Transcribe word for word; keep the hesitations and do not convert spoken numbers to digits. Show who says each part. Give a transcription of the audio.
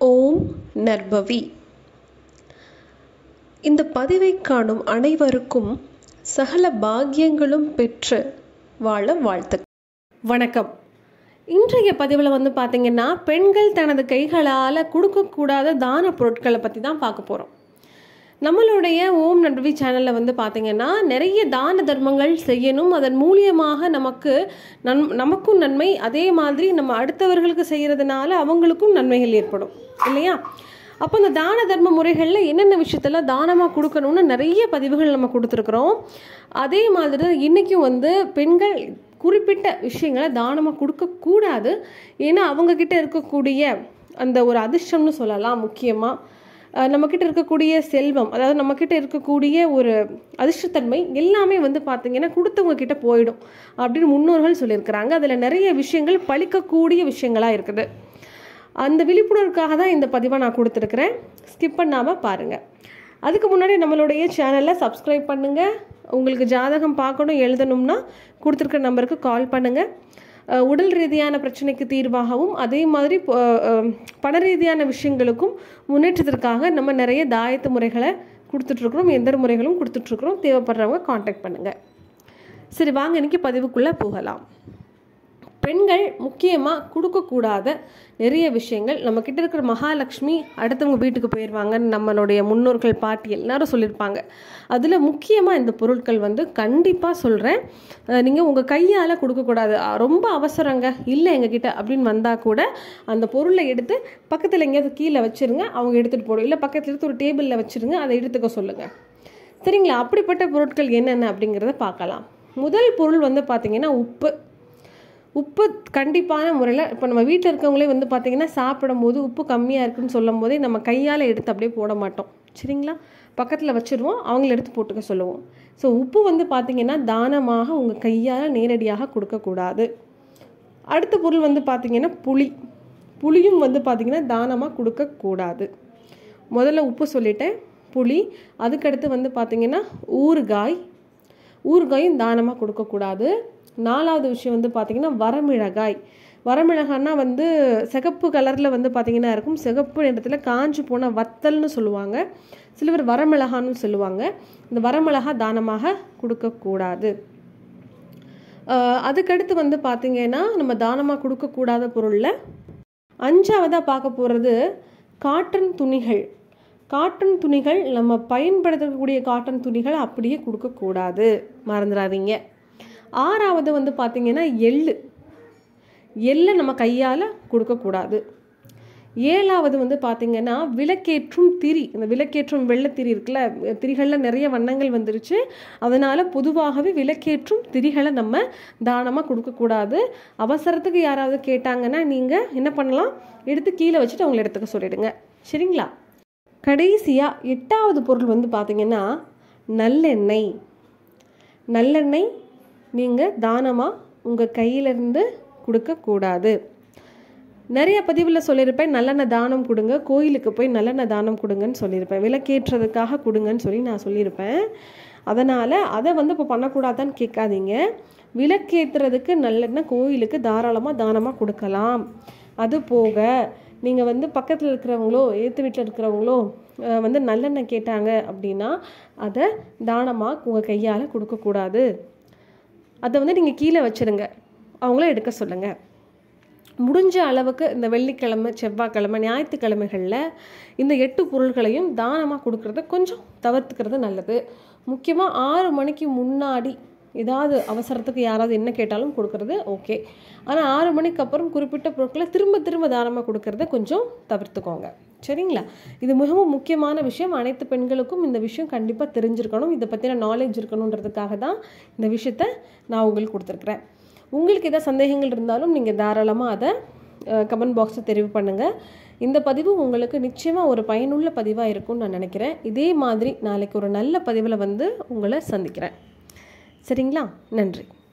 Speaker 1: ஓம் நர்பவி. இந்த பதிவை காணும் அனைவருக்கும் சகல பாக்கியங்களும் பெற்று வாழ வாழ்த்துக்கள்.
Speaker 2: வணக்கம். இன்றைய பதிவில் வந்து பார்த்திங்கன்னா, பெண்கள் தனது கைகளால் கொடுக்கக்கூடாத தான பொருட்களை பற்றி தான் பார்க்க போகிறோம். நம்மளுடைய ஓம் நர்பவி சேனலில் வந்து பார்த்திங்கன்னா, நிறைய தான தர்மங்கள் செய்யணும், அதன் மூலியமாக நமக்கு நன் நமக்கும் நன்மை, அதே மாதிரி நம்ம அடுத்தவர்களுக்கு செய்கிறதுனால அவங்களுக்கும் நன்மைகள் ஏற்படும் இல்லையா? அப்போ இந்த தான தர்ம முறைகளில் என்னென்ன விஷயத்தெல்லாம் தானமாக கொடுக்கணும்னு நிறைய பதிவுகள் நம்ம கொடுத்துருக்குறோம். அதே மாதிரி தான் இன்றைக்கும் வந்து பெண்கள் குறிப்பிட்ட விஷயங்களை தானமாக கொடுக்கக்கூடாது. ஏன்னா அவங்கக்கிட்ட இருக்கக்கூடிய அந்த ஒரு அதிர்ஷ்டம்னு சொல்லலாம். முக்கியமாக நம்மக்கிட்ட இருக்கக்கூடிய செல்வம், அதாவது நம்மக்கிட்ட இருக்கக்கூடிய ஒரு அதிர்ஷ்டத்தன்மை எல்லாமே வந்து பார்த்திங்கன்னா கொடுத்தவங்க கிட்ட போயிடும் அப்படின்னு முன்னோர்கள் சொல்லியிருக்கிறாங்க. அதில் நிறைய விஷயங்கள் பழிக்கக்கூடிய விஷயங்களாக இருக்குது. அந்த விழிப்புணர்வுக்காக தான் இந்த பதிவை நான் கொடுத்துருக்குறேன். ஸ்கிப் பண்ணாமல் பாருங்கள். அதுக்கு முன்னாடி நம்மளுடைய சேனலை சப்ஸ்கிரைப் பண்ணுங்கள். உங்களுக்கு ஜாதகம் பார்க்கணும் எழுதணும்னா கொடுத்துருக்க நம்பருக்கு கால் பண்ணுங்கள். உடல் ரீதியான பிரச்சனைக்கு தீர்வாகவும் அதே மாதிரி பண ரீதியான விஷயங்களுக்கும் முன்னேற்றத்திற்காக நம்ம நிறைய தாயத்து முறைகளை கொடுத்துட்ருக்குறோம், எந்திர முறைகளும் கொடுத்துட்ருக்குறோம். தேவைப்படுறவங்க காண்டாக்ட் பண்ணுங்கள். சரி, வாங்க இன்றைக்கி பதிவுக்குள்ளே போகலாம். பெண்கள் முக்கியமாக கொடுக்கக்கூடாத நிறைய விஷயங்கள், நம்மக்கிட்ட இருக்கிற மகாலட்சுமி அடுத்தவங்க வீட்டுக்கு போயிடுவாங்கன்னு நம்மளுடைய முன்னோர்கள் பாட்டி எல்லாரும் சொல்லியிருப்பாங்க. அதில் முக்கியமாக இந்த பொருட்கள் வந்து கண்டிப்பாக சொல்கிறேன், நீங்கள் உங்கள் கையால் கொடுக்கக்கூடாது. ரொம்ப அவசரங்க இல்லை எங்ககிட்ட அப்படின்னு வந்தால் கூட அந்த பொருளை எடுத்து பக்கத்தில் எங்கேயாவது கீழே வச்சுருங்க, அவங்க எடுத்துகிட்டு போடும். இல்லை பக்கத்தில் எடுத்து ஒரு டேபிளில் வச்சுருங்க, அதை எடுத்துக்க சொல்லுங்கள். சரிங்களா? அப்படிப்பட்ட பொருட்கள் என்னென்ன அப்படிங்கிறத பார்க்கலாம். முதல் பொருள் வந்து பார்த்திங்கன்னா உப்பு. உப்பு கண்டிப்பான முறையில் இப்போ நம்ம வீட்டில் இருக்கவங்களே வந்து பார்த்திங்கன்னா சாப்பிடும் போது உப்பு கம்மியாக இருக்குதுன்னு சொல்லும் போதே நம்ம கையால் எடுத்து அப்படியே போட மாட்டோம். சரிங்களா? பக்கத்தில் வச்சுருவோம், அவங்கள எடுத்து போட்டுக்க சொல்லுவோம். ஸோ உப்பு வந்து பார்த்திங்கன்னா தானமாக உங்கள் கையால் நேரடியாக கொடுக்கக்கூடாது. அடுத்த பொருள் வந்து பார்த்திங்கன்னா புளி. புளியும் வந்து பார்த்திங்கன்னா தானமாக கொடுக்கக்கூடாது. முதல்ல உப்பு சொல்லிட்டேன், புளி. அதுக்கடுத்து வந்து பார்த்திங்கன்னா ஊறுகாய். ஊறுகாயும் தானமாக கொடுக்கக்கூடாது. நாலாவது விஷயம் வந்து பார்த்திங்கன்னா வரமிளகாய். வரமிளகாய்னா வந்து சிகப்பு கலரில் வந்து பார்த்திங்கன்னா இருக்கும், சிகப்பு நிறத்தில் காஞ்சி போன வத்தல்னு சொல்லுவாங்க, சில பேர் வரமிளகான்னு சொல்லுவாங்க. இந்த வரமிளகாய் தானமாக கொடுக்கக்கூடாது. அதுக்கடுத்து வந்து பார்த்திங்கன்னா நம்ம தானமாக கொடுக்கக்கூடாத பொருளில் அஞ்சாவதாக பார்க்க போகிறது காட்டன் துணிகள். காட்டன் துணிகள் நம்ம பயன்படுத்தக்கூடிய காட்டன் துணிகள் அப்படியே கொடுக்கக்கூடாது, மறந்துடாதீங்க. ஆறாவது வந்து பார்த்திங்கன்னா எள்ளு. எள்ளை நம்ம கையால் கொடுக்கக்கூடாது. ஏழாவது வந்து பார்த்திங்கன்னா விளக்கேற்றும் திரி. இந்த விளக்கேற்றும் வெள்ளைத்திரி இருக்குல்ல, திரிகளில் நிறைய வண்ணங்கள் வந்துருச்சு, அதனால் பொதுவாகவே விளக்கேற்றும் திரிகளை நம்ம தானமாக கொடுக்கக்கூடாது. அவசரத்துக்கு யாராவது கேட்டாங்கன்னா நீங்கள் என்ன பண்ணலாம், எடுத்து கீழே வச்சுட்டு அவங்கள எடுத்துக்க சொல்லிடுங்க. சரிங்களா? கடைசியாக எட்டாவது பொருள் வந்து பார்த்திங்கன்னா நல்லெண்ணெய். நல்லெண்ணெய் நீங்கள் தானமாக உங்கள் கையிலேருந்து கொடுக்கக்கூடாது. நிறைய பதிவில் சொல்லியிருப்பேன், நல்லெண்ணெய் தானம் கொடுங்க, கோயிலுக்கு போய் நல்லெண்ணெய் தானம் கொடுங்கன்னு சொல்லியிருப்பேன், விளக்கேற்றதுக்காக கொடுங்கன்னு சொல்லி நான் சொல்லியிருப்பேன். அதனால் அதை வந்து இப்போ பண்ணக்கூடாதான்னு கேட்காதீங்க. விளக்கேற்றுறதுக்கு நல்லெண்ணெய் கோயிலுக்கு தாராளமாக தானமாக கொடுக்கலாம். அது போக நீங்கள் வந்து பக்கத்தில் இருக்கிறவங்களோ ஏற்று வீட்டில் இருக்கிறவங்களோ வந்து நல்லெண்ணெய் கேட்டாங்க அப்படின்னா அதை தானமாக உங்கள் கையால் கொடுக்கக்கூடாது. அதை வந்து நீங்கள் கீழே வச்சுருங்க, அவங்கள எடுக்க சொல்லுங்கள். முடிஞ்ச அளவுக்கு இந்த வெள்ளிக்கிழமை, செவ்வாய்க்கிழமை, ஞாயிற்றுக்கிழமைகளில் இந்த எட்டு பொருள்களையும் தானமாக கொடுக்கறத கொஞ்சம் தவிர்த்துக்கிறது நல்லது. முக்கியமாக ஆறு மணிக்கு முன்னாடி ஏதாவது அவசரத்துக்கு யாராவது என்ன கேட்டாலும் கொடுக்கறது ஓகே. ஆனால் ஆறு மணிக்கு அப்புறம் குறிப்பிட்ட பொருட்களை திரும்ப திரும்ப தானமாக கொடுக்கறத கொஞ்சம் தவிர்த்துக்கோங்க. சரிங்களா? இது மிகவும் முக்கியமான விஷயம். அனைத்து பெண்களுக்கும் இந்த விஷயம் கண்டிப்பாக தெரிஞ்சிருக்கணும், இதை பற்றின நாலேஜ் இருக்கணுன்றதுக்காக தான் இந்த விஷயத்த நான் உங்களுக்கு கொடுத்துருக்குறேன். உங்களுக்கு ஏதாவது சந்தேகங்கள் இருந்தாலும் நீங்கள் தாராளமாக அதை கமெண்ட் பாக்ஸில் தெரிவு பண்ணுங்கள். இந்த பதிவு உங்களுக்கு நிச்சயமாக ஒரு பயனுள்ள பதிவாக இருக்கும்னு நான் நினைக்கிறேன். இதே மாதிரி நாளைக்கு ஒரு நல்ல பதிவில் வந்து உங்களை சந்திக்கிறேன். சரிங்களா? நன்றி.